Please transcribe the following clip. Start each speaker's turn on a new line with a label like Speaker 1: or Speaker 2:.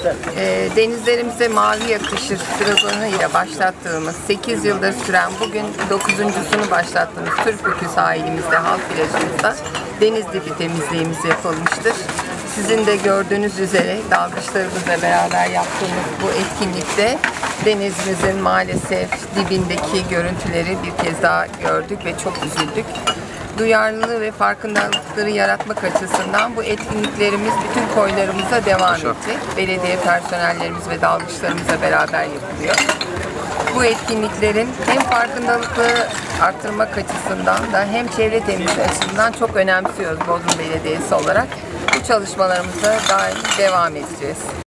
Speaker 1: Denizlerimize mavi yakışır sloganıyla başlattığımız 8 yıldır süren bugün 9.sunu başlattığımız Türkbükü sahilimizde, halk plajımızda deniz dibi temizliğimiz yapılmıştır. Sizin de gördüğünüz üzere dalgıçlarımızla beraber yaptığımız bu etkinlikte denizimizin maalesef dibindeki görüntüleri bir kez daha gördük ve çok üzüldük. Duyarlılığı ve farkındalıkları yaratmak açısından bu etkinliklerimiz bütün koylarımıza devam edecek. Belediye personellerimiz ve dalgıçlarımızla beraber yapılıyor. Bu etkinliklerin hem farkındalıkları arttırmak açısından da hem çevre temizliği açısından çok önemsiyoruz Bodrum Belediyesi olarak. Bu çalışmalarımıza daim devam edeceğiz.